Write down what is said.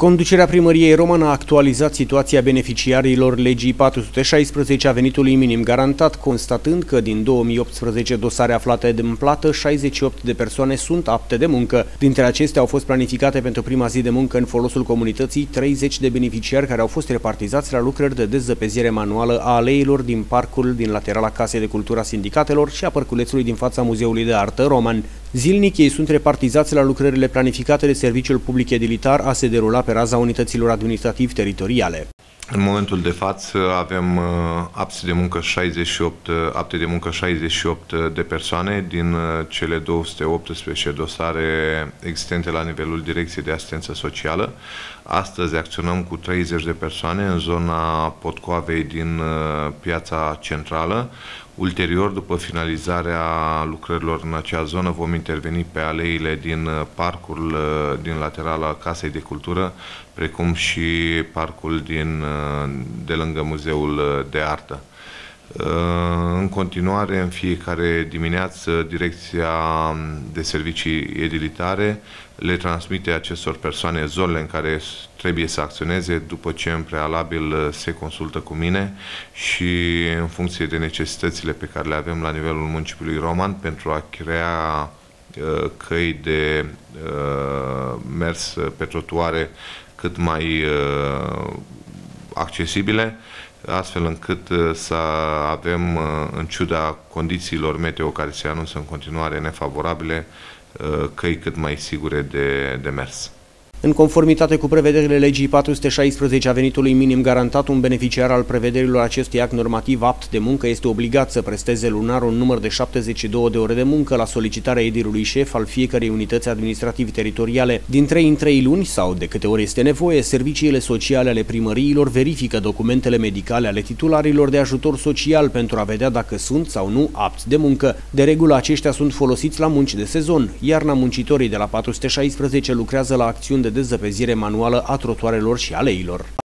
Conducerea primăriei Roman a actualizat situația beneficiarilor legii 416 a venitului minim garantat, constatând că din 2018 dosare aflate în plată, 68 de persoane sunt apte de muncă. Dintre acestea au fost planificate pentru prima zi de muncă în folosul comunității 30 de beneficiari care au fost repartizați la lucrări de dezăpezire manuală a aleilor din parcul din laterala Casei de Cultură a Sindicatelor și a Părculețului din fața Muzeului de Artă Roman. Zilnic ei sunt repartizați la lucrările planificate de Serviciul Public Edilitar a se derula pe raza unităților administrativ-teritoriale. În momentul de față avem apte de muncă 68 de persoane din cele 218 dosare existente la nivelul Direcției de Asistență Socială. Astăzi acționăm cu 30 de persoane în zona Potcoavei din piața centrală. Ulterior, după finalizarea lucrărilor în acea zonă, vom interveni pe aleile din parcul din laterala Casei de Cultură, precum și parcul de lângă Muzeul de Artă. În continuare, în fiecare dimineață, Direcția de Servicii Edilitare le transmite acestor persoane zonele în care trebuie să acționeze, după ce în prealabil se consultă cu mine și în funcție de necesitățile pe care le avem la nivelul municipiului Roman pentru a crea căi de mers pe trotuare cât mai accesibile, astfel încât să avem, în ciuda condițiilor meteo care se anunță în continuare nefavorabile, căi cât mai sigure de mers. În conformitate cu prevederile legii 416 a venitului minim garantat, un beneficiar al prevederilor acestui act normativ apt de muncă este obligat să presteze lunar un număr de 72 de ore de muncă la solicitarea edilului șef al fiecărei unități administrativ-teritoriale. Din 3 în 3 luni sau de câte ori este nevoie, serviciile sociale ale primăriilor verifică documentele medicale ale titularilor de ajutor social pentru a vedea dacă sunt sau nu apți de muncă. De regulă, aceștia sunt folosiți la munci de sezon. Iarna muncitorii de la 416 lucrează la acțiuni de dezăpezire manuală a trotuarelor și aleilor.